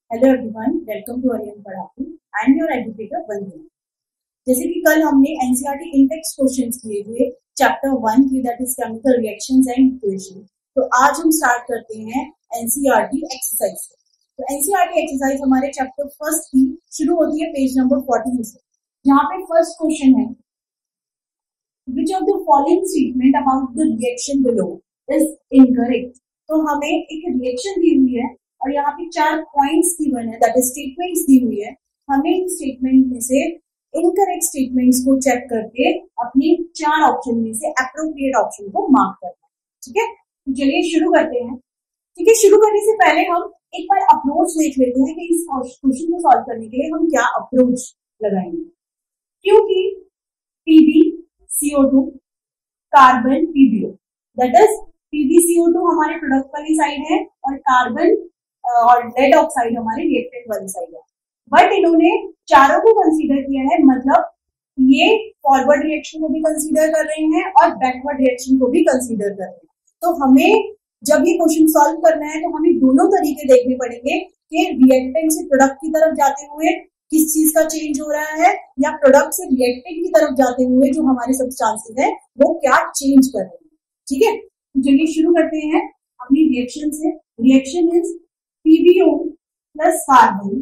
Hello everyone, welcome to Aryan Padhaku. I am your educator Vandana. जैसे कि कल हमने एनसीईआरटी इन टेक्स्ट क्वेश्चंस किए थे चैप्टर 1 की, that is chemical reactions and equation. तो आज हम स्टार्ट करते हैं एनसीईआरटी एक्सरसाइज से। तो एनसीईआरटी एक्सरसाइज हमारे चैप्टर फर्स्ट की शुरू होती है पेज नंबर 14 से, जहाँ पे फर्स्ट क्वेश्चन है, which of the following statement about the reaction below is incorrect. तो हमें एक रिएक्शन दी हुई है और यहाँ पे 4 पॉइंट्स गिवन है, दैट इज स्टेटमेंट्स दी हुई है। हमें इन स्टेटमेंट में से इनकरेक्ट स्टेटमेंट्स को चेक करके अपनी 4 ऑप्शन में से अप्रोप्रिएट ऑप्शन को मार्क करना है। ठीक है, तो चलिए शुरू करते हैं। ठीक है, शुरू करने से पहले हम एक बार अप्रोच देख लेते हैं कि इस क्वेश्चन को सॉल्व करने के लिए हम क्या अप्रोच लगाएंगे। क्योंकि P CO2 carbon PbO, that is PbCO2 हमारे प्रोडक्ट वाली साइड है और कार्बन और लेड ऑक्साइड हमारे रिएक्टेंट वाली साइड है। बट इन्होंने चारों को कंसीडर किया है, मतलब ये फॉरवर्ड रिएक्शन को भी कंसीडर कर रहे हैं और बैकवर्ड रिएक्शन को भी कंसीडर कर रहे हैं। तो हमें जब ये क्वेश्चन सॉल्व करना है तो हमें दोनों तरीके देखने पड़ेंगे कि रिएक्टेंट से प्रोडक्ट की तरफ जाते हुए किस चीज का चेंज हो रहा है, या प्रोडक्ट से रिएक्टेंट की तरफ जाते हुए जो हमारे सब्सटेंसेस है वो क्या चेंज कर रहे हैं। ठीक है, चलिए शुरू करते हैं अपनी रिएक्शन से। Reaction is PbO plus carbon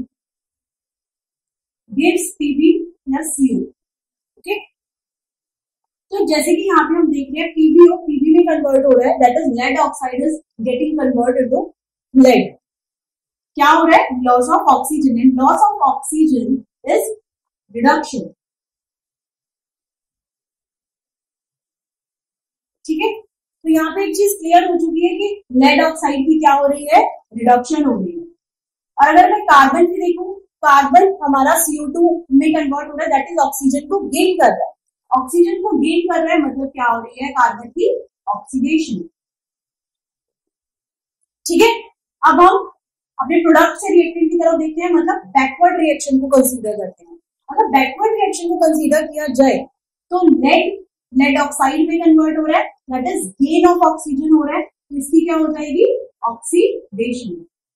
gives Pb plus CO। Okay, तो जैसे कि यहाँ पे हम देख रहे हैं PbO Pb में कन्वर्ट हो रहा है, that is lead oxide is getting converted into lead. क्या हो रहा है? Loss of oxygen, and loss of oxygen is reduction. ठीक है, तो यहाँ पे एक चीज क्लियर हो चुकी है कि लेड ऑक्साइड की क्या हो रही है? रिडक्शन हो रही है। और अगर मैं कार्बन की देखूं, कार्बन हमारा CO2 में कन्वर्ट हो रहा है, दैट इज ऑक्सीजन को गेन कर रहा है। ऑक्सीजन को गेन कर रहा है मतलब क्या हो रही है? कार्बन की ऑक्सीडेशन। ठीक है, अब हम अपने प्रोडक्ट से रिएक्टेंट की तरफ देखते हैं, मतलब बैकवर्ड रिएक्शन को कंसीडर करते हैं। अगर बैकवर्ड रिएक्शन को कंसीडर किया जाए तो लेड ऑक्साइड में कन्वर्ट हो रहा है, that is gain of oxygen हो रहा है, तो इसकी क्या हो जाएगी? ऑक्सीडेशन।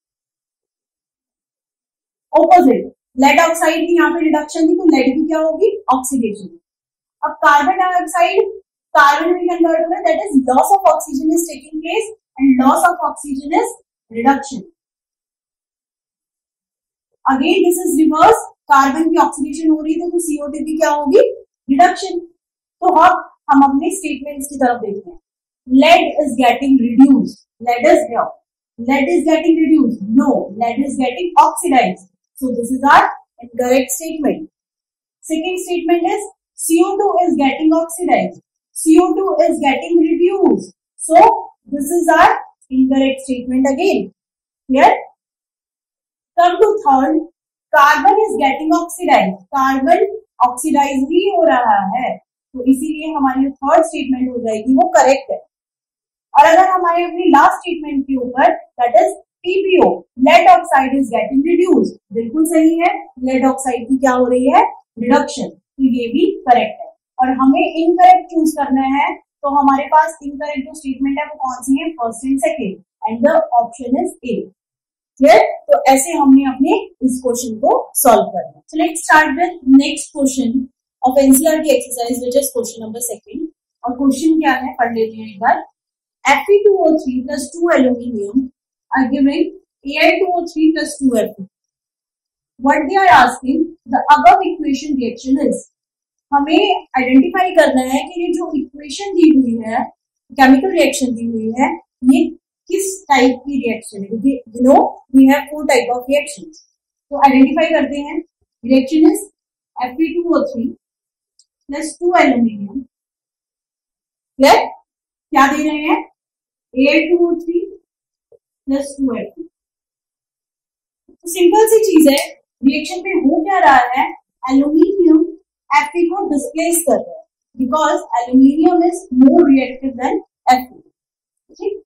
ऑपोजिट, लेड ऑक्साइड की यहाँ पे रिडक्शन थी तो लेड की क्या होगी? ऑक्सीडेशन। अब कार्बन डाइऑक्साइड कार्बन में कन्वर्ट हो रहा है, that is loss of oxygen is taking place and loss of oxygen is reduction. Again this is reverse, carbon की ऑक्सीडेशन हो रही है तो CO2 की क्या होगी? रिडक्शन। तो अब हम अपने स्टेटमेंट्स की तरफ देखते हैं। Lead is getting reduced, lead is here, lead is getting reduced, no, lead is getting oxidized, so this is our incorrect statement. Second statement is CO2 is getting oxidized, CO2 is getting reduced, so this is our incorrect statement again. Clear? Come to third, carbon is getting oxidized, carbon oxidized ही हो रहा है, तो इसीलिए हमारी third statement हो जाएगी वो करेक्ट है। और अगर हमारे अपनी लास्ट स्टेटमेंट के ऊपर, that is PbO lead oxide is getting reduced, बिल्कुल सही है, लेड ऑक्साइड की क्या हो रही है? रिडक्शन, तो ये भी करेक्ट है। और हमें इनकरेक्ट चूज करना है, तो हमारे पास इनकरेक्ट जो स्टेटमेंट है वो कौन सी है? First and second, and the option is A. Clear? तो ऐसे हमने अपने इस क्वेश्चन को सॉल्व करना है। So let's start with next question of NCERT exercise, which is question number 2। और क्वेश्चन क्या है पढ़ लेते हैं एक बार। Fe2O3 plus 2 aluminium are giving Al2O3 plus 2 Fe. What they are asking, the above equation reaction is. हमें identify करना है कि ये जो इक्वेशन दी हुई है, केमिकल रिएक्शन दी हुई है, ये किस टाइप की रिएक्शन है, क्योंकि you know we have 4 type of reactions. तो आइडेंटिफाई करते हैं। Reaction is Fe2O3 plus 2 aluminium, क्या दे रहे हैं? Al2O3 plus 2 Fe। तो सिंपल सी चीज है, रिएक्शन पे हो क्या रहा है? एल्यूमिनियम Fe को डिस्प्लेस कर रहा है, because aluminium is more reactive than Fe। ठीक,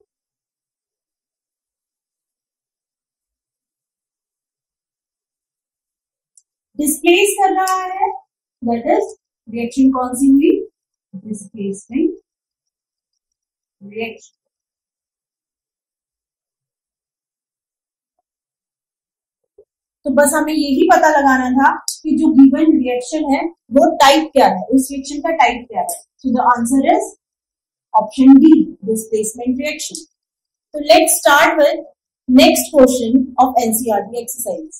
डिस्प्लेस कर रहा है, दैट इज रिएक्शन कौन सी हुई? Displacement reaction. तो बस हमें यही पता लगाना था कि जो गिवन रिएक्शन है वो टाइप क्या है, उस रिएक्शन का टाइप क्या है। So the answer is option D, displacement reaction. तो let's start with next question of NCERT exercise.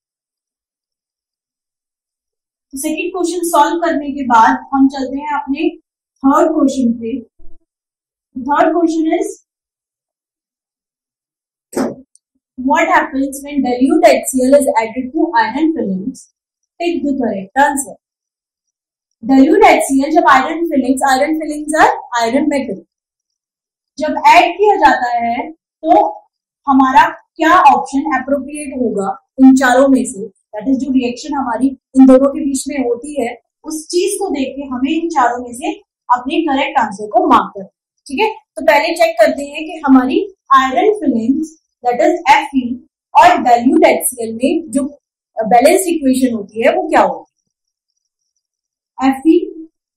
Second question solve करने के बाद हम चलते हैं अपने थर्ड क्वेश्चन पे। Third question is what happens when dilute HCl is added to iron fillings? Pick the correct answer. Dilute HCl जब iron fillings are iron metal, जब ऐड किया जाता है तो हमारा क्या ऑप्शन अप्रोप्रिएट होगा इन चारों में से? दैट इज जो रिएक्शन हमारी इन दोनों के बीच में होती है, उस चीज को देख के हमें इन चारों में से अपने करेक्ट आंसर को मार्क करना है। ठीक है, तो पहले चेक करते हैं कि हमारी iron filings that is Fe और डाइल्यूट HCl में जो बैलेंस इक्वेशन होती है वो क्या होगी? Fe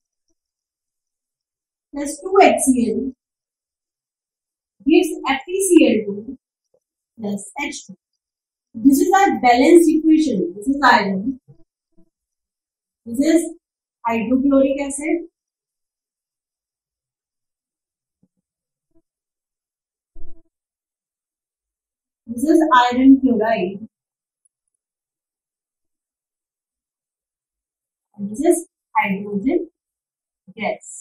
plus 2HCl gives FeCl2 plus H2. This is our balanced equation. This is iron. This is hydrochloric acid. This is iron chloride. And this is hydrogen gas.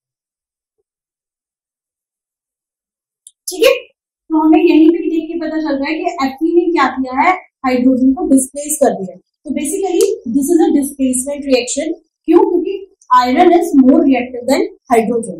ठीक है, तो हमें यहीं पे देख के पता चल रहा है कि Fe ने क्या किया है, हाइड्रोजन को डिस्प्लेस कर दिया। तो basically this is a displacement reaction. क्यों? क्योंकि iron is more reactive than hydrogen.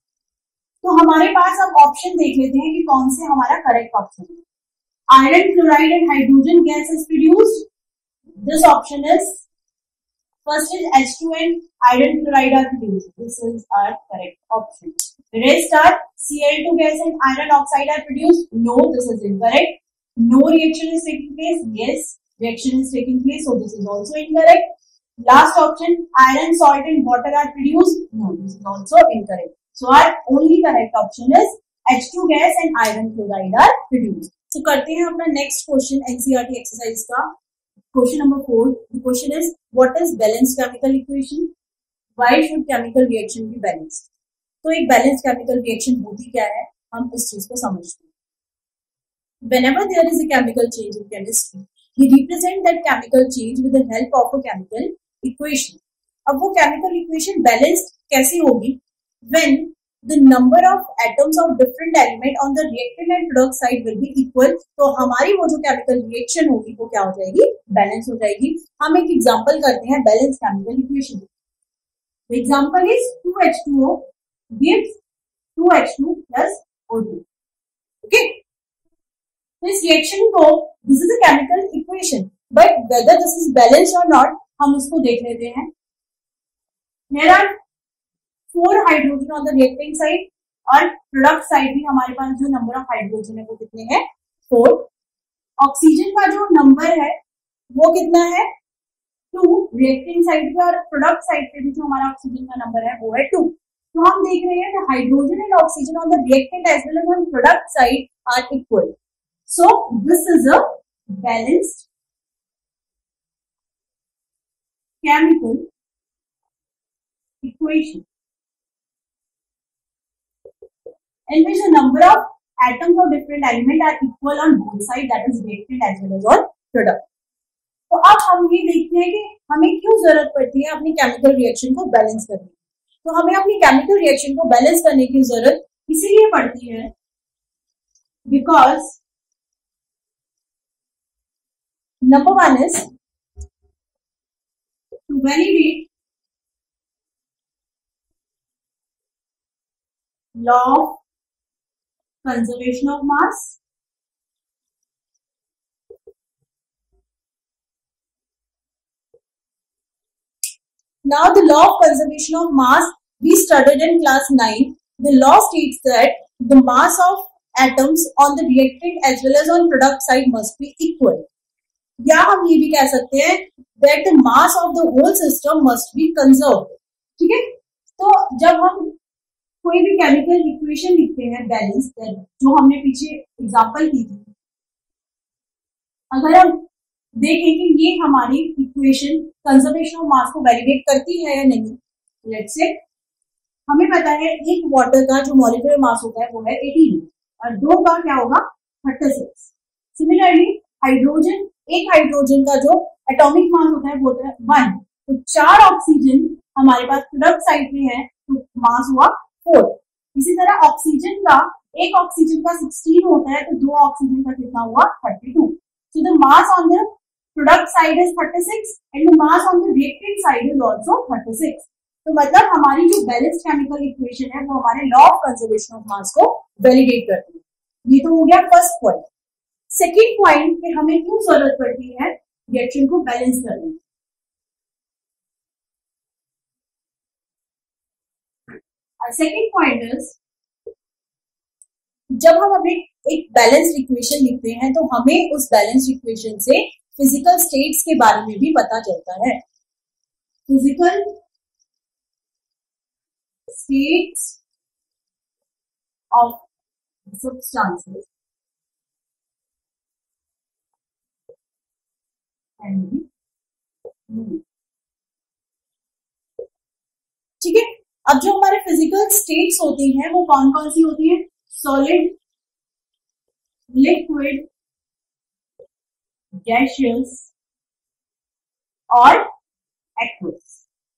तो हमारे पास अब ऑप्शन देख लेते हैं कि कौन से हमारा करेक्ट ऑप्शन है। Iron chloride and hydrogen gas is produced. This option is first is H2 and iron chloride are produced. This is our correct option. The rest are Cl2 gas and iron oxide are produced. No, this is incorrect. No reaction is taking place. Yes, reaction is taking place. So this is also incorrect. Last option, iron salt and water are produced. No, this is also incorrect. So our only correct option is H2 gas and iron chloride are produced. तो करते हैं अपना next question NCERT exercise का, question number 4। The question is what is balanced chemical equation? Why should chemical reaction be balanced? तो एक balanced chemical reaction होती क्या है, हम इस चीज को समझते हैं। Whenever there is a chemical change in chemistry, we represent that chemical change with the help of a chemical equation. अब वो केमिकल इक्वेशन बैलेंस्ड कैसे होगी? When the number of atoms of different element on the reactant and product side will be equal, तो हमारी वो जो chemical reaction होगी वो क्या हो जाएगी? बैलेंस हो जाएगी। हम एक एग्जांपल करते हैं balance chemical equation. The example is 2H2O gives 2H2 plus O2. Okay? This reaction को this is a chemical equation, but whether this is balanced or not, हम इसको देख लेते हैं। Here are 4 hydrogen on the reacting side और product side भी हमारे पास जो नंबर ऑफ हाइड्रोजन है वो कितने हैं? 4। ऑक्सीजन का जो नंबर है वो कितना है? 2 रिएक्टिंग साइड पे, और प्रोडक्ट साइड पे भी जो हमारा ऑक्सीजन का नंबर है वो है 2। तो हम देख रहे हैं कि hydrogen and oxygen on the reactant as well as on product side are equal. So this is a balanced chemical equation in which the number of atoms of different element are equal on both sides, that is reactant as well as on product. तो अब हम ये देखते हैं कि हमें क्यों जरूरत पड़ती है अपनी केमिकल रिएक्शन को बैलेंस करने की। तो हमें अपनी केमिकल रिएक्शन को बैलेंस करने की जरूरत इसीलिए पड़ती है because number 1 is to validate law of conservation of mass. Now the law of conservation of mass we studied in class 9. The law states that the mass of atoms on the reactant as well as on product side must be equal. या हम ये भी कह सकते हैं that the mass of the whole system must be conserved. ठीक है, तो जब हम कोई भी केमिकल इक्वेशन लिखते हैं बैलेंस, जो हमने पीछे एग्जांपल की थी, अगर हम देखें कि ये हमारी इक्वेशन कंजर्वेशन ऑफ मास को वैलिडेट करती है या नहीं। लेट्स से हमें पता है एक वाटर का जो मॉलिक्यूलर मास होता है वो है 18 और दो का क्या होगा 36। सिमिलरली हाइड्रोजन, एक हाइड्रोजन का जो एटॉमिक मास होता है वो होता है 1। तो 4 ऑक्सीजन हमारे पास प्रोडक्ट साइड में है तो मास हुआ 4। इसी तरह ऑक्सीजन का, एक ऑक्सीजन का 16 होता है तो दो ऑक्सीजन का कितना हुआ 32। So the mass on the product side is 36 and the mass on the reactant side is also 36. तो मतलब हमारी जो बैलेंस केमिकल इक्वेशन है वो हमारे law of conservation of mass को वैलिडेट करती है। ये तो हो गया फर्स्ट पॉइंट। सेकेंड पॉइंट कि हमें क्यों जरूरत पड़ती है रिएक्शन को बैलेंस करने की। सेकेंड पॉइंट इज जब हम अपने एक बैलेंस्ड इक्वेशन लिखते हैं तो हमें उस बैलेंस्ड इक्वेशन से फिजिकल स्टेट्स के बारे में भी पता चलता है। फिजिकल स्टेट्स ऑफ सब्सटेंसेस ठीक है। अब जो हमारे फिजिकल स्टेट्स होती हैं वो कौन कौन सी होती है? सॉलिड, लिक्विड, गैसियस और एक्वस।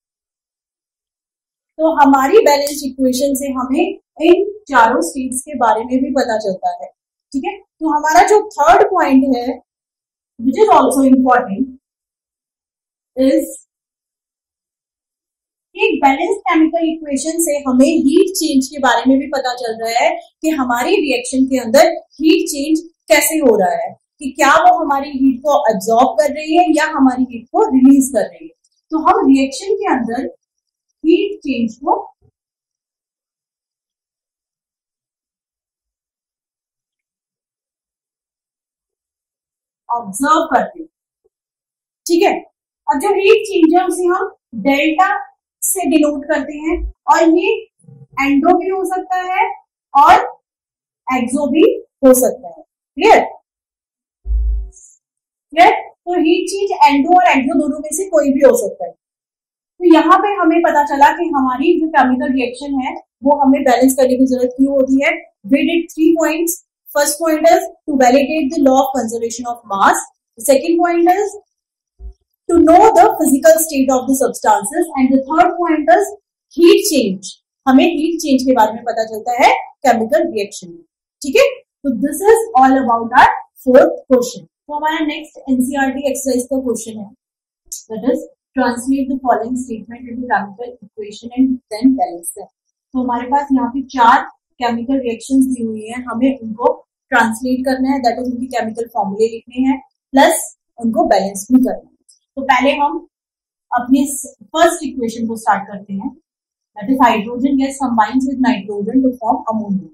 तो हमारी बैलेंस इक्वेशन से हमें इन चारों स्टेट्स के बारे में भी पता चलता है। ठीक है, तो हमारा जो थर्ड पॉइंट है which is also important is एक बैलेंस केमिकल इक्वेशन से हमें हीट चेंज के बारे में भी पता चल रहा है कि हमारी रिएक्शन के अंदर हीट चेंज कैसे हो रहा है, कि क्या वो हमारी हीट को एब्जॉर्ब कर रही है या हमारी हीट को रिलीज कर रही है। तो हम रिएक्शन के अंदर हीट चेंज को ऑब्जर्व करते हैं। ठीक है, अब जो हीट चेंज है उसे हम डेल्टा से डिनोट करते हैं और ये एंडो भी हो सकता है और एक्सो भी हो सकता है। क्लियर? क्लियर? तो हीट चेंज एंडो और एक्सो दोनों में से कोई भी हो सकता है। तो यहाँ पे हमें पता चला कि हमारी जो केमिकल रिएक्शन है वो हमें बैलेंस करने की जरूरत क्यों होती है। We did 3 points. First point is to validate the law of conservation of mass. Second point is to know the physical state of the substances and the third point is heat change। हमें heat change के बारे में पता चलता है chemical reaction में। ठीक है, तो this is all about our fourth question। तो हमारा next NCERT exercise का question है, that is translate the following statement into chemical equation and then balance them। तो हमारे पास यहाँ पे 4 chemical reactions दी हुई है, हमें उनको translate करना है, that is उनकी chemical formulae लिखने हैं प्लस उनको बैलेंस भी करना है। तो पहले हम अपनी फर्स्ट इक्वेशन को स्टार्ट करते हैं, that is hydrogen gas combines with nitrogen to form ammonia.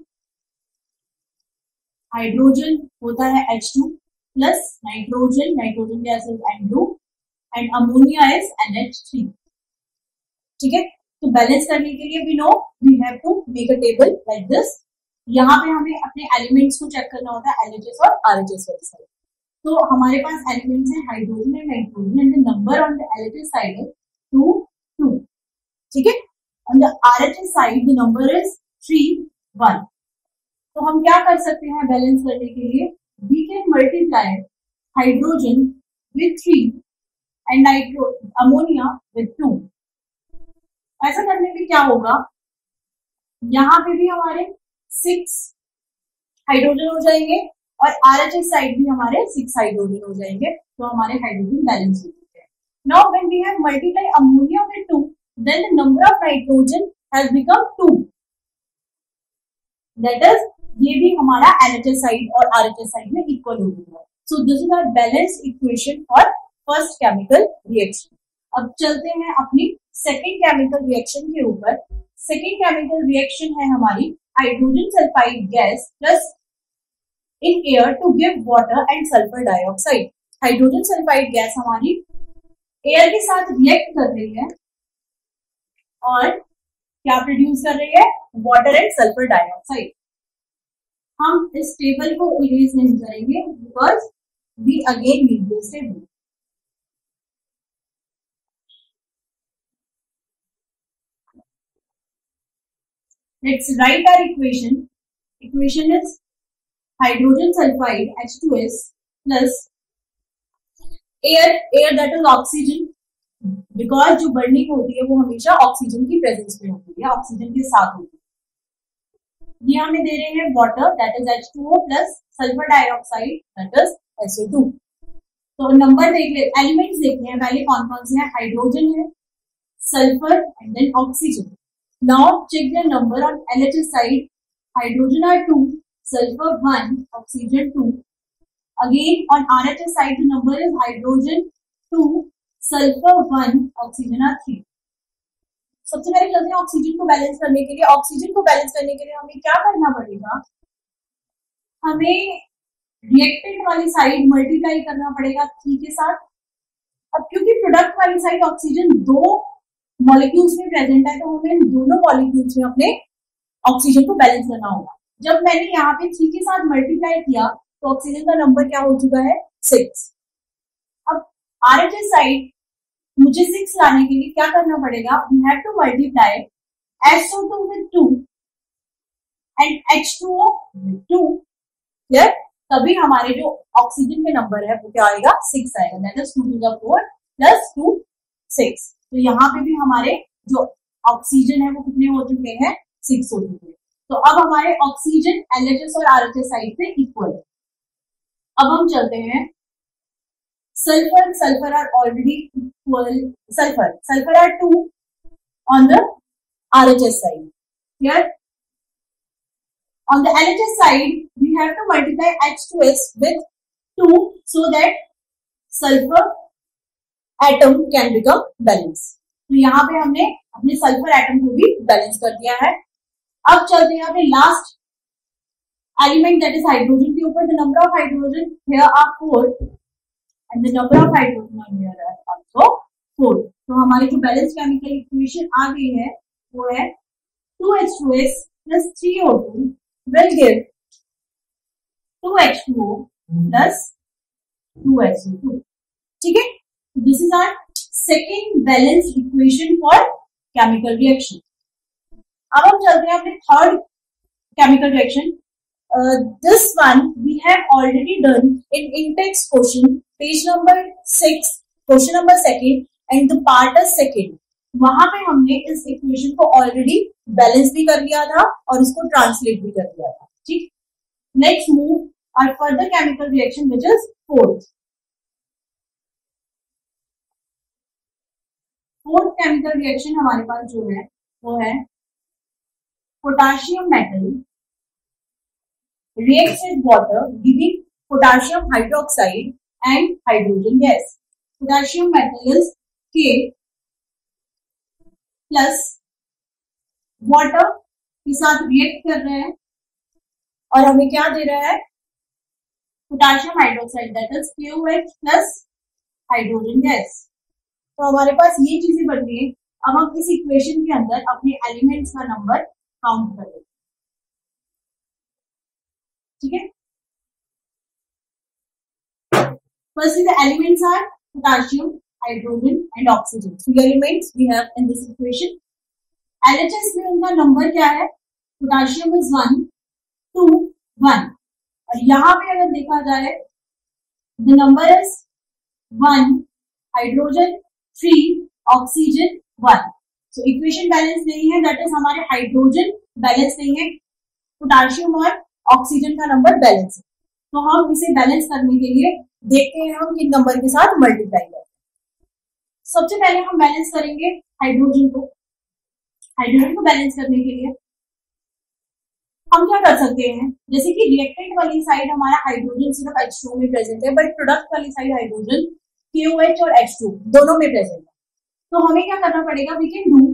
Hydrogen होता है H2 plus nitrogen gas is N2 and ammonia is NH3। ठीक है, तो बैलेंस करने के लिए we know we have to make a table like this. यहाँ पे हमें अपने एलिमेंट्स को चेक करना होता है LHS और RHS वाली साइड। तो हमारे पास एलिमेंट्स है hydrogen and nitrogen and the number on the LHS side is 2। ठीक है, on the RHS side the number is 3 1। तो हम क्या कर सकते हैं बैलेंस करने के लिए, we can multiply hydrogen with 3 and ammonia with 2। ऐसा करने पे क्या होगा, यहाँ पे भी हमारे 6 हाइड्रोजन हो जाएंगे और RHS साइड भी हमारे 6 हाइड्रोजन हो जाएंगे, तो हमारे हाइड्रोजन बैलेंस हो जाते हैं। Now when we have multiply ammonia with 2 then the number of nitrogen has become 2। That is ये भी हमारा LHS साइड और RHS साइड में इक्वल हो गया। So this is our balance equation for first chemical reaction. अब चलते हैं अपनी सेकेंड केमिकल रिएक्शन के ऊपर। सेकेंड केमिकल रिएक्शन है हमारी hydrogen sulphide gas plus in air to give water and sulfur dioxide। Hydrogen sulphide gas हमारी air के साथ रिएक्ट कर रही है और क्या प्रोड्यूस कर रही है, वाटर एंड सल्फर डाइऑक्साइड। हम इस टेबल को इरेज नहीं करेंगे because we again need this table. Let's write our equation. Equation is hydrogen sulfide H2S plus air that is oxygen, because जो बर्निंग होती है वो हमेशा ऑक्सीजन की प्रेजेंस में होती है, ऑक्सीजन के साथ होती है। ये हमें दे रहे हैं water that is H2O plus sulphur dioxide that is SO2। तो नंबर देख ले, एलिमेंट्स देखते हैं पहले कौन कौन से हैं। हाइड्रोजन है, sulphur and then oxygen. Now check the number on LHS side. Hydrogen are 2, sulfur 1, oxygen 2. Again on RHS side the number is hydrogen 2, sulfur 1, oxygen are 3. सबसे पहले चलते हैं ऑक्सीजन को बैलेंस करने के लिए। ऑक्सीजन को बैलेंस करने के लिए हमें क्या करना पड़ेगा, हमें रिएक्टेंट वाली साइड मल्टीप्लाई करना पड़ेगा 3 के साथ। अब क्योंकि प्रोडक्ट वाली साइड ऑक्सीजन 2 मॉलिक्यूल्स में प्रेजेंट है, तो हमें इन दोनों मॉलिक्यूल्स में अपने ऑक्सीजन को बैलेंस करना होगा। जब मैंने यहाँ पे 3 के साथ मल्टीप्लाई किया तो ऑक्सीजन का नंबर क्या हो चुका है 6। अब RHS साइड मुझे 6 लाने के लिए क्या करना पड़ेगा, we have to multiply SO2 with 2 and H2O with 2। Clear? तभी हमारे जो ऑक्सीजन के नंबर है वो क्या आएगा 6 आएगा, that is 2 to the 4 plus 2 6। तो यहाँ पे भी हमारे जो ऑक्सीजन है वो कितने हो चुके हैं 6 हो चुके हैं। तो अब हमारे ऑक्सीजन LHS और RHS साइड पे इक्वल है। अब हम चलते हैं sulphur are already equal, sulphur are 2 on the RHS side. Clear? On the LHS side, we have to multiply H2S with 2 so that sulfur atom can become balanced. तो यहाँ पे हमने अपने सल्फर एटम को भी बैलेंस कर दिया है। अब चलते हैं अपने last element that is hydrogen के ऊपर। The number of hydrogen here are 4 and the number of hydrogen here are also 4। तो हमारी जो बैलेंस केमिकल इक्वेशन आ गई है वो है 2H2S plus 3O2 will give 2H2O plus 2SO2। ठीक है, this is our second balance equation for chemical reaction. अब हम चलते हैं अपने third chemical reaction. This one we have already done in intext question, page number 6, question number 2 and the part is 2। वहां पे हमने इस इक्वेशन को ऑलरेडी बैलेंस भी कर लिया था और इसको ट्रांसलेट भी कर दिया था। ठीक, next move our further chemical reaction which is fourth chemical reaction. हमारे पास जो है वो है potassium metal reacts with water giving potassium hydroxide and hydrogen gas. Potassium metal is K plus water के साथ रिएक्ट कर रहे हैं और हमें क्या दे रहा है potassium hydroxide that is KOH plus hydrogen gas. तो हमारे पास ये चीजें बन गई। अब हम इस इक्वेशन के अंदर अपने एलिमेंट्स का नंबर काउंट करेंगे। ठीक है, first the elements are potassium, hydrogen and oxygen. Three elements we have in this equation. LHS में उनका नंबर क्या है, पोटाशियम इज 1, 2, 1 और यहाँ पे अगर देखा जाए the number is 1, hydrogen 3, oxygen 1। So equation balance नहीं है, दैट इज हमारे हाइड्रोजन बैलेंस नहीं है, पोटाशियम और ऑक्सीजन का नंबर बैलेंस है। तो हम इसे बैलेंस करने के लिए देखते हैं हम किन नंबर के साथ मल्टीप्लाई करते हैं। सबसे पहले हम बैलेंस करेंगे हाइड्रोजन को। हाइड्रोजन को बैलेंस करने के लिए हम क्या कर सकते हैं, जैसे कि रिएक्टेंट वाली साइड हमारा हाइड्रोजन सिर्फ H2O में प्रेजेंट है, बट प्रोडक्ट वाली साइड हाइड्रोजन KOH और H2 दोनों में प्रेजेंट है। तो हमें क्या करना पड़ेगा, वी कैन डू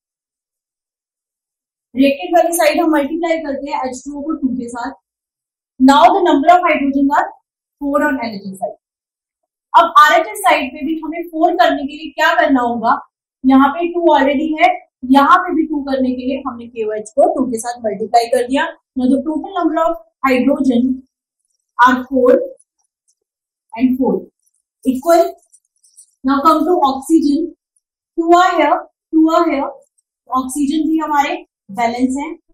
रिएक्टेंट वाली साइड हम मल्टीप्लाई करते हैं H2O को 2 के साथ। Now the number of hydrogen are 4 on LHS side. अब RHS साइड पे भी हमें 4 करने के लिए क्या करना होगा, यहाँ पे 2 ऑलरेडी है, यहाँ पे भी 2 करने के लिए हमने KOH को 2 के साथ मल्टीप्लाई कर दिया। Now the total number of hydrogen are 4 and 4 equal. Now come to oxygen. 2 are here, 2 are here. Oxygen भी हमारे बैलेंस है,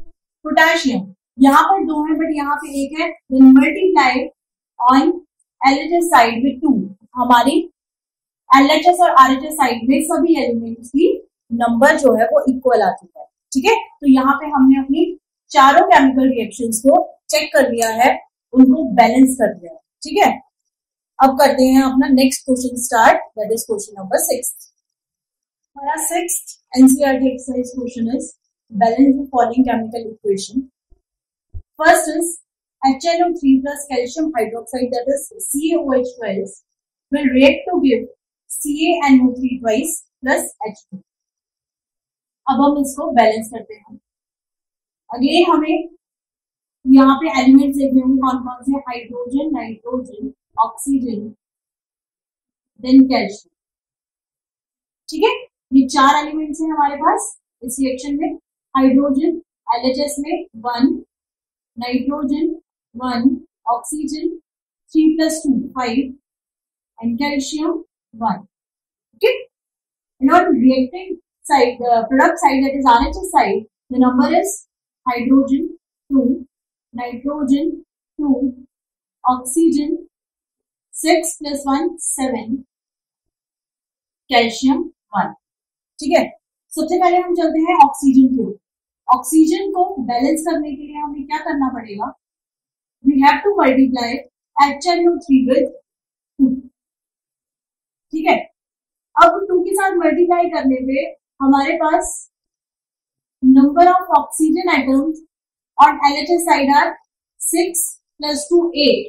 पोटेशियम, यहाँ पर 2 है बट यहाँ पे 1 है, then multiply on LHS side with 2। हमारी LHS और RHS साइड में सभी एलिमेंट्स की नंबर जो है वो इक्वल आ चुका है। ठीक है, तो यहाँ पे हमने अपनी चारों केमिकल रिएक्शंस को चेक कर लिया है, उनको बैलेंस कर दिया है। ठीक है, अब करते हैं अपना next question start, that is question number 6। हमारा 6th NCERT exercise question is balance the following chemical equation. First is HNO3 plus calcium hydroxide, that is CaOH twice, will react to give CaNO3 twice plus H2। अब हम इसको balance करते हैं। Again हमें यहाँ पे elements देखने होंगे कौन कौन से, hydrogen, nitrogen, oxygen, then calcium. ठीक है, ये 4 एलिमेंट्स हैं हमारे पास इस रिएक्शन में। हाइड्रोजन LHS में 1, nitrogen 1, oxygen 3 plus 2 5, and calcium 1. Okay, and on reacting side, the product side, that is RHS side, the number is hydrogen 2, nitrogen 2, oxygen 6 plus 1 7, calcium 1। ठीक है, सबसे पहले हम चलते हैं ऑक्सीजन की ओर। ऑक्सीजन को बैलेंस करने के लिए हमें क्या करना पड़ेगा, we have to multiply HNO3 with 2। ठीक है, अब 2 के साथ मल्टीप्लाई करने पे हमारे पास नंबर ऑफ ऑक्सीजन एटम्स और LHS साइड आर 6 plus 2 8।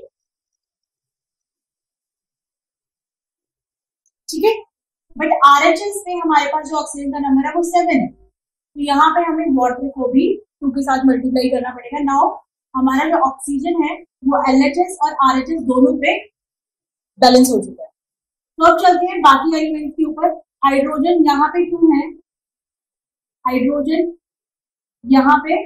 ठीक है, बट RHS में हमारे पास जो ऑक्सीजन का नंबर है वो 7 है, तो यहाँ पे हमें वाटर को भी 2 के साथ मल्टीप्लाई करना पड़ेगा। नाउ हमारा जो ऑक्सीजन है वो LHS और RHS दोनों पे बैलेंस हो चुका है। तो अब चलते हैं बाकी एलिमेंट के ऊपर। हाइड्रोजन यहाँ पे 2 है, हाइड्रोजन यहाँ पे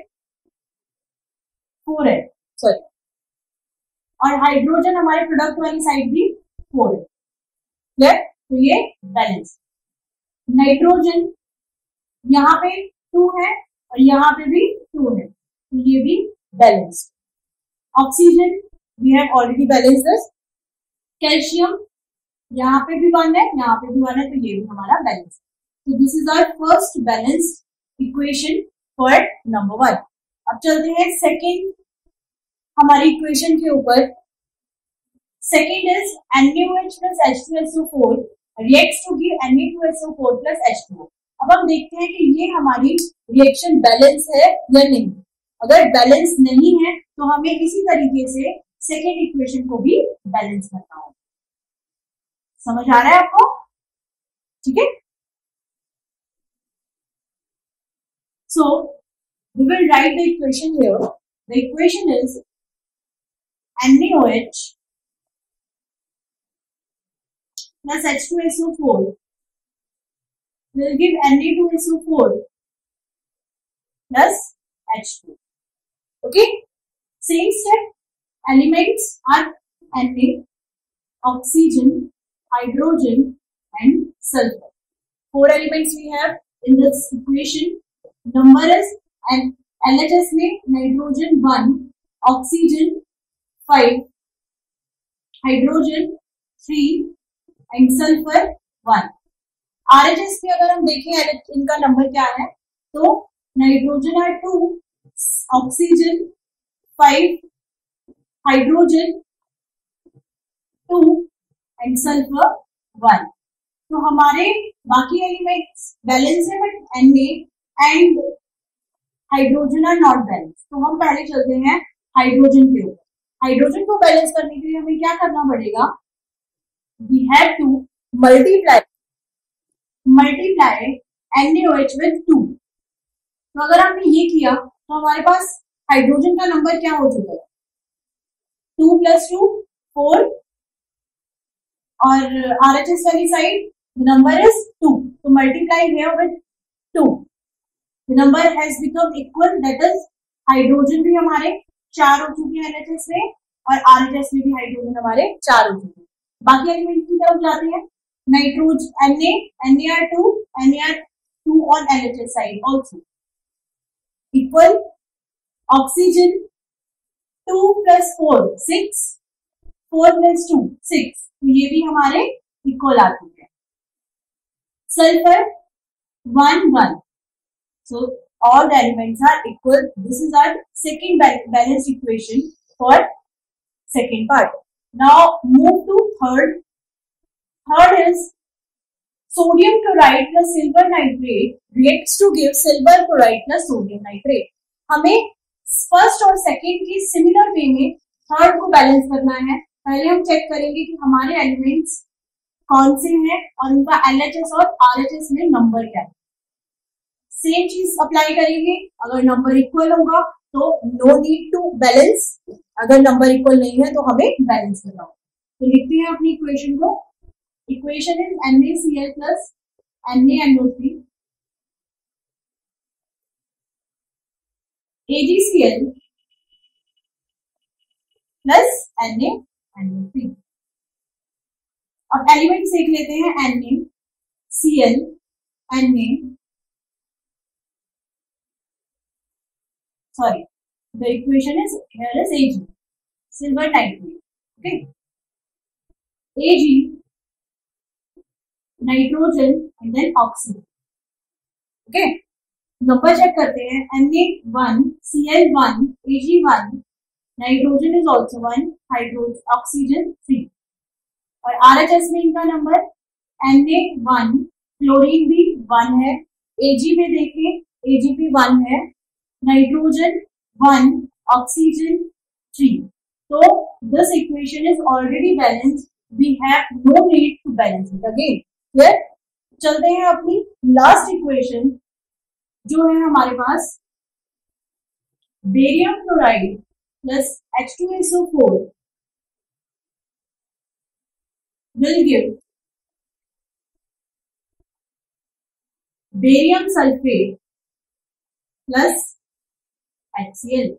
4 है, सॉरी, और हाइड्रोजन हमारे प्रोडक्ट वाली साइड भी 4 है। क्लियर, तो ये बैलेंस। नाइट्रोजन यहाँ पे 2 है और यहाँ पे भी 2 है, तो ये भी balance. Oxygen we have already balance this. Calcium यहाँ पे भी 1 है, यहाँ पे भी 1 है, तो ये भी हमारा बैलेंस। तो this is our first balanced equation for number 1। अब चलते हैं सेकेंड हमारी इक्वेशन के ऊपर। सेकेंड इज NaOH plus H2SO4 reacts to give Na2SO4 plus H2O। अब हम देखते हैं कि ये हमारी रिएक्शन बैलेंस है या नहीं। अगर बैलेंस नहीं है तो हमें इसी तरीके से सेकेंड इक्वेशन को भी बैलेंस करना होगा। समझ आ रहा है आपको? ठीक है, so we will write the equation here. The equation is NaOH plus H2SO4 will give Na2SO4 plus H2। Okay, same step, elements are Na, oxygen, hydrogen and sulfur। 4 elements we have in this equation। number is and LHS में nitrogen 1, oxygen 5, hydrogen 3 and sulfur 1। RHS में अगर हम देखें इनका number क्या है, तो nitrogen है 2, ऑक्सीजन 5, हाइड्रोजन 2 एंड सल्फर 1। तो हमारे बाकी एलिमेंट्स बैलेंस है but Na and hydrogen are not balance. तो हम पहले चलते हैं हाइड्रोजन के ऊपर। हाइड्रोजन को बैलेंस करने के लिए हमें क्या करना पड़ेगा, we have to multiply NaOH with 2। तो अगर हमने ये किया तो हमारे पास हाइड्रोजन का नंबर क्या हो चुका है, 2 plus 2 4, और RHS वाली साइड नंबर इज 2, तो multiply here with 2, the number has become equal, that is hydrogen भी हमारे 4 हो चुके हैं LHS में और RHS में भी हाइड्रोजन हमारे 4 हो चुके हैं। बाकी एलिमेंट की तरफ जाते हैं। Nitrogen Na2 on LHS side also equal, oxygen 2 + 4 6, 4 + 2 6, तो ये भी हमारे इक्वल आती है. Sulphur 1 1, so all the elements are equal. This is our second balanced equation for second part. Now move to third. Third is sodium chloride plus silver nitrate reacts to give silver chloride plus sodium nitrate. हमें first और second की similar way में third को balance करना है. पहले हम check करेंगे कि हमारे एलिमेंट्स कौन से हैं और उनका LHS और RHS में नंबर क्या है. सेम चीज अप्लाई करेंगे. अगर नंबर इक्वल होगा तो नो नीड टू बैलेंस, अगर नंबर इक्वल नहीं है तो हमें बैलेंस करना होगा. तो लिखते हैं अपनी इक्वेशन को. Equation is NaCl plus NaNO3 AgCl plus NaNO3. अब एलिमेंट्स देख लेते हैं. NaCl, Na, sorry, the equation is here is Ag, silver nitrate. Okay, Ag, nitrogen and then oxygen. Okay, number check करते हैं. Na1, Cl1, Ag1, nitrogen is also 1, hydrogen, oxygen 3. और RHS में इनका number Na1, chlorine भी 1 है. Ag में देखें, Ag भी 1 है. Nitrogen 1, oxygen 3. So this equation is already balanced. We have no need to balance it again. Clear? चलते हैं अपनी लास्ट इक्वेशन जो है हमारे पास. Barium chloride plus H2SO4 will give barium sulphate plus HCl.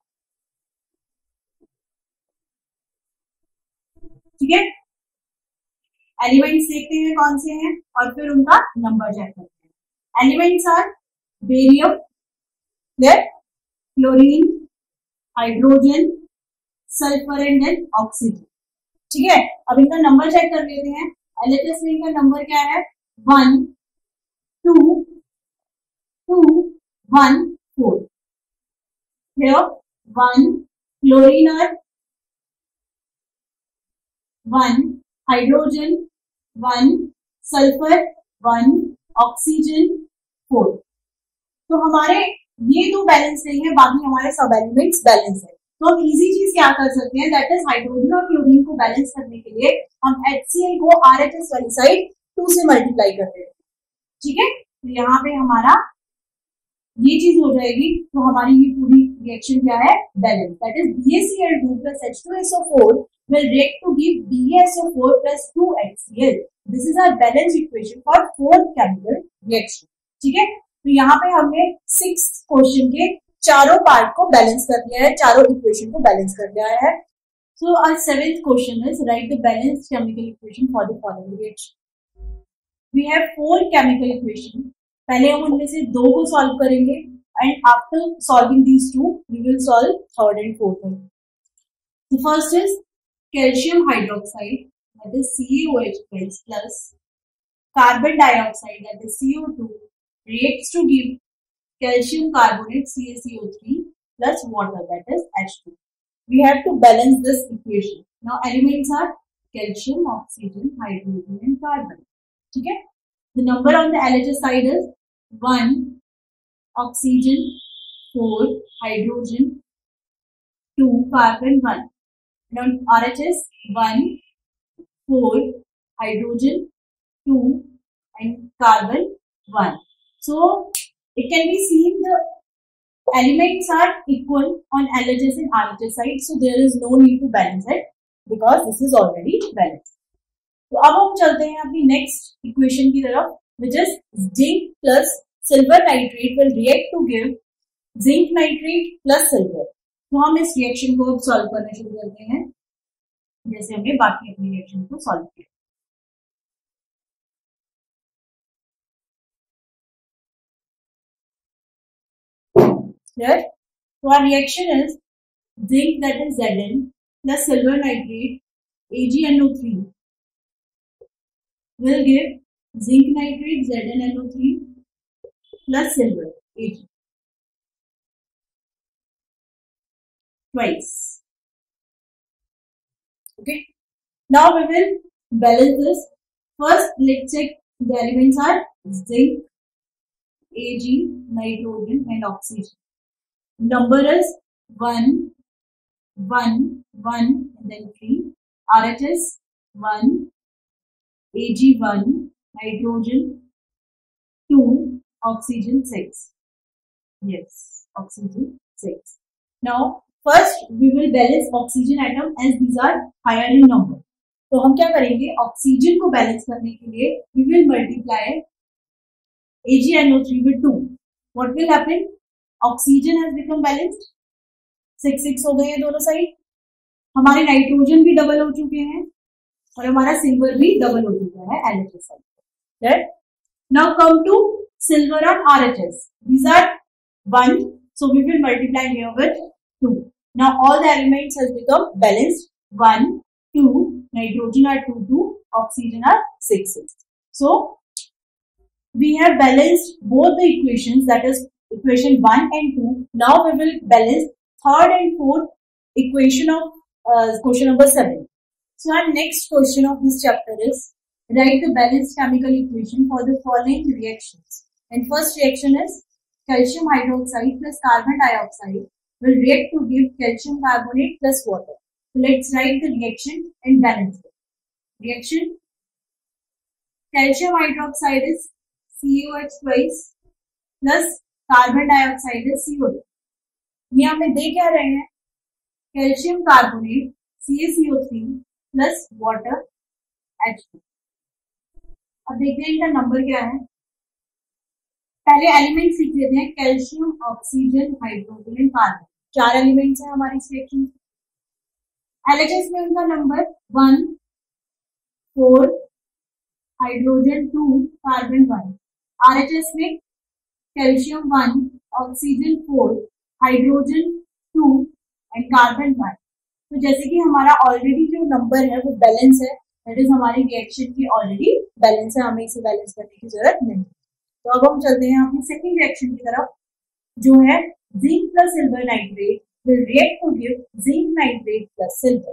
ठीक है, एलिमेंट्स देखते हैं कौन से हैं और फिर उनका नंबर चेक करते हैं. Elements are barium, chlorine, hydrogen, sulphur and then oxygen. ठीक है, अब इनका नंबर चेक कर लेते हैं. LHS में इनका नंबर क्या है? 1 2 2 1 4. Here 1 chlorine or 1 hydrogen, 1 sulfur, 1 oxygen 4. तो हमारे ये दो बैलेंस नहीं है, बाकी हमारे सब एलिमेंट्स बैलेंस है. तो हम इजी चीज क्या कर सकते हैं, दैट इज हाइड्रोजन और क्लोरीन को बैलेंस करने के लिए हम HCl को RHS वाली साइड 2 से मल्टीप्लाई कर देते हैं. ठीक है, तो यहाँ पे हमारा ये चीज हो जाएगी. तो हमारी ये पूरी रिएक्शन क्या है? Balance. That is BaCl2 plus H2SO4 will react to give BaSO4 plus 2HCl. This is our balanced equation for 4th chemical reaction. ठीक है, तो यहाँ पे हमने 6th क्वेश्चन के चारों पार्ट को बैलेंस कर दिया है, चारों इक्वेशन को बैलेंस कर दिया है. So our 7th question is write the balanced chemical equation for the following reaction. We have 4 chemical equation. पहले हम उनमें से 2 को सॉल्व करेंगे and after solving these 2 we will solve third and fourth one. The first is calcium hydroxide, that is CaOH plus carbon dioxide, that is CO2, reacts to give calcium carbonate CaCO3 plus water, that is H2. We have to balance this equation. Now elements are calcium, oxygen, hydrogen and carbon. ठीक है, the number on the LHS side is 1 oxygen, 4 hydrogen, 2 carbon, 1. And on RHS 1 4 hydrogen, 2 and carbon 1. So it can be seen the elements are equal on LHS and RHS side, so there is no need to balance it because this is already balanced. तो अब हम चलते हैं अपनी next equation की तरफ, which is zinc plus silver nitrate will react to give zinc nitrate plus silver. तो हम इस रिएक्शन को अब सॉल्व करना शुरू करते हैं जैसे हमने बाकी अपनी रिएक्शन को सॉल्व किया. Clear? So our reaction is zinc, that is Zn, plus silver nitrate AgNO3 will give zinc nitrate ZnNO3 plus silver Ag twice. Okay. Now we will balance this. First, let's check the elements are zinc, Ag, nitrogen and oxygen. Number is 1, 1, 1 and then 3. RHS 1, Ag 1, nitrogen 2, oxygen 6. Yes, oxygen 6. Now first we will balance oxygen atom as these are higher in number. तो हम क्या करेंगे, oxygen को balance करने के लिए we will multiply AgNO3 with 2. What will happen? Oxygen has become balanced. 6 हो गए हैं दोनों साइड. हमारे नाइट्रोजन भी डबल हो चुके हैं और हमारा सिल्वर भी डबल हो चुका है LHS side. Right? Now come to silver and RHS. These are 1, so we will multiply here with 2. Now all the elements has become balanced. 1, 2, nitrogen are 2, 2, oxygen are 6, 6. So we have balanced both the equations, that is equation 1 and 2. Now we will balance third and fourth equation of question number 7. So our next question of this chapter is write the balanced chemical equation for the following reactions. And first reaction is calcium hydroxide plus carbon dioxide will react to give calcium carbonate plus water. So let's write the reaction and balance it. Reaction, calcium hydroxide is CaOH twice plus carbon dioxide is CO2. ये हमें दे क्या रहे हैं, calcium carbonate CaCO3 plus water H2. अब देखते हैं इनका number क्या है. पहले एलिमेंट सीख लेते हैं. Calcium, oxygen, hydrogen and carbon, 4 elements हैं हमारी इस रिएक्शन में. LHS में उनका नंबर 1, 4, हाइड्रोजन 2, कार्बन 1. RHS में calcium 1, oxygen 4, hydrogen 2 and carbon 1. तो जैसे कि हमारा ऑलरेडी जो नंबर है वो बैलेंस है, दैट इज हमारी रिएक्शन की ऑलरेडी बैलेंस है, हमें इसे बैलेंस करने की जरूरत नहीं. तो अब हम चलते हैं अपनी सेकंड रिएक्शन की तरफ, जो है zinc plus silver nitrate will react to give zinc nitrate plus silver.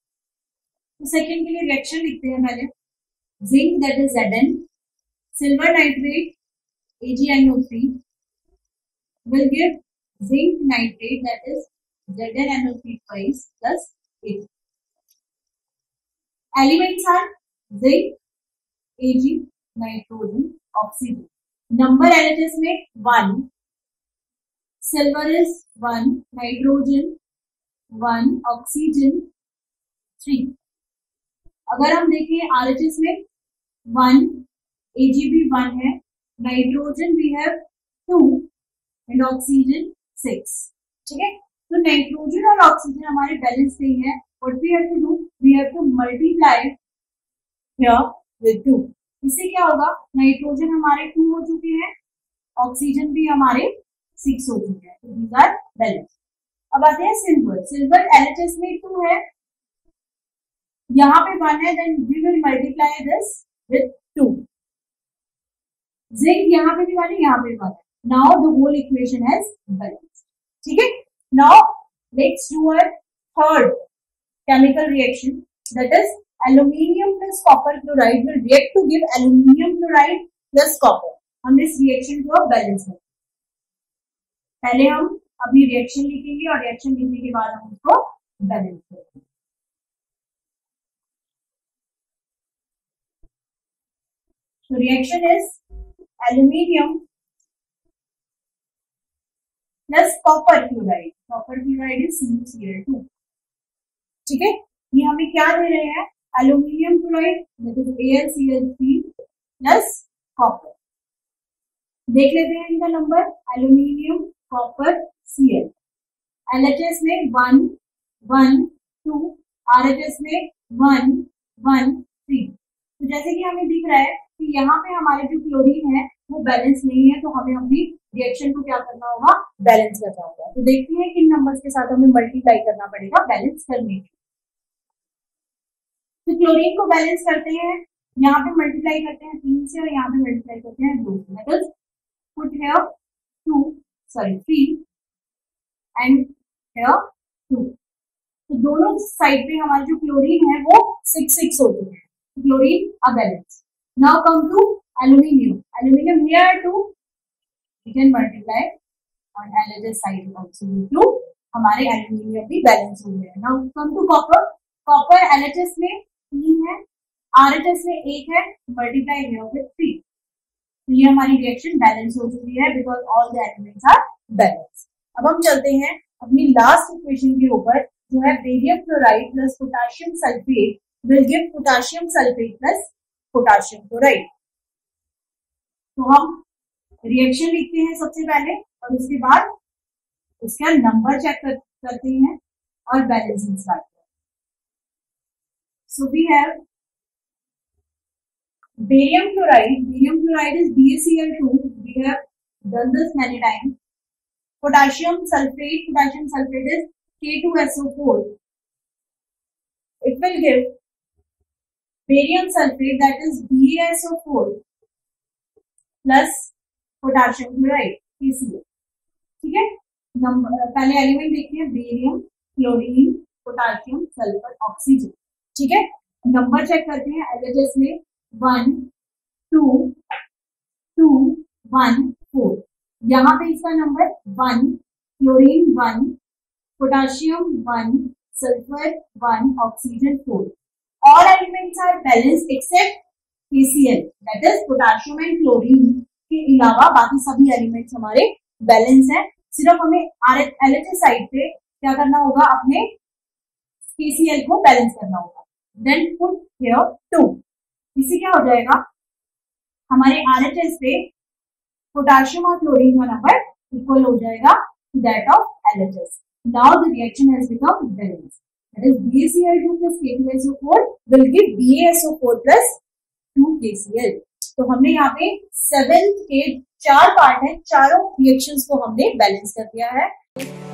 तो सेकंड के लिए रिएक्शन लिखते हैं पहले. Zinc that is Zn, silver nitrate AgNO3 will give zinc nitrate that is ZnNO3 twice plus Ag. Elements are zinc, Ag, nitrogen, oxygen. Number LHS में 1, silver is 1, nitrogen 1, oxygen 3. अगर हम देखें RHS में 1, Ag भी 1 है, nitrogen भी है 2 and oxygen 6. ठीक है, तो नाइट्रोजन और ऑक्सीजन हमारे बैलेंस नहीं है. What we have to do, we have to multiply here with 2. इससे क्या होगा, नाइट्रोजन हमारे 2 हो चुके हैं, ऑक्सीजन भी हमारे 6 हो चुके हैं. तो दीज आर बैलेंस. अब आते हैं सिल्वर. सिल्वर LHS में 2 है, यहाँ पे 1 है, then we will multiply this with 2. Zinc यहाँ पे भी 1 है, यहाँ पे भी 1 है. Now the whole equation has balance. ठीक है, now let's do a third chemical reaction, that is aluminium plus copper chloride will react to give aluminium chloride plus copper. हम इस रिएक्शन को बैलेंस करेंगे. पहले हम अभी रिएक्शन लिखेंगे और रिएक्शन लिखने के बाद हम उसको बैलेंस करेंगे. तो reaction is aluminium plus copper chloride. Copper chloride is CuCl2. ठीक है, ये हमें क्या दे रहे हैं, aluminium chloride that is AlCl3 plus copper. देख लेते हैं इनका number. aluminium, copper, Cl. LHS में 1, 1, 2, RHS में 1, 1, 3. तो जैसे कि हमें दिख रहा है कि यहाँ पे हमारे जो क्लोरीन है वो बैलेंस नहीं है, तो हमें अपनी रिएक्शन को क्या करना होगा, बैलेंस करना होगा. है। तो देखते हैं किन नंबर्स के साथ हमें मल्टीप्लाई करना पड़ेगा बैलेंस करने के। तो क्लोरीन को बैलेंस करते हैं, यहाँ पे मल्टीप्लाई करते हैं 3 से और यहाँ पे मल्टीप्लाई करते हैं 2 से। That is put here 3 and here 2। तो दोनों साइड पे हमारा जो क्लोरीन है वो 6 हो चुके हैं। Chlorine a balance. Now come to aluminium. Aluminium here 2, we can multiply on LHS side also to हमारे एल्यूमिनियम भी बैलेंस हो गया। Now come to copper. Copper LHS में 3 है, RHS में 1 है, मल्टीप्लाई हियर विद 3। तो ये हमारी रिएक्शन बैलेंस हो चुकी है because all the elements are balance. अब हम चलते हैं अपनी लास्ट इक्वेशन के ऊपर जो है barium chloride plus potassium sulphate will give potassium sulphate plus potassium chloride. तो हम रिएक्शन लिखते हैं सबसे पहले और उसके बाद उसका नंबर चेक करते हैं और बैलेंसिंग स्टार्ट करते हैं। So we have barium chloride is BaCl2, we have done this many times. Potassium sulfate is K2SO4. It will give barium sulfate, that is BaSO4 plus potassium chloride KCl. ठीक है, पहले element देखिए, barium, chlorine, potassium, sulphur, oxygen. ठीक है, number check करते हैं। LHS में 1 2 2 1 4, यहाँ पे इसका number 1, chlorine 1, potassium 1, sulphur 1, oxygen 4। All elements are balanced except KCl, that is potassium and chlorine के अलावा बाकी सभी एलिमेंट्स हमारे बैलेंस है। सिर्फ हमें LHS साइड पे क्या करना होगा, अपने KCl को बैलेंस करना होगा। Then put here 2। इससे क्या हो जाएगा, हमारे RHS पे पोटाशियम और क्लोरीन का नंबर इक्वल हो जाएगा to that of LHS। Now the reaction has become balance, that is BaCl2 plus K2SO4 will give BaSO4 plus 2 KCl। तो हमने यहाँ पे 7 के 4 पार्ट है, चारों रिएक्शंस को हमने बैलेंस कर दिया है।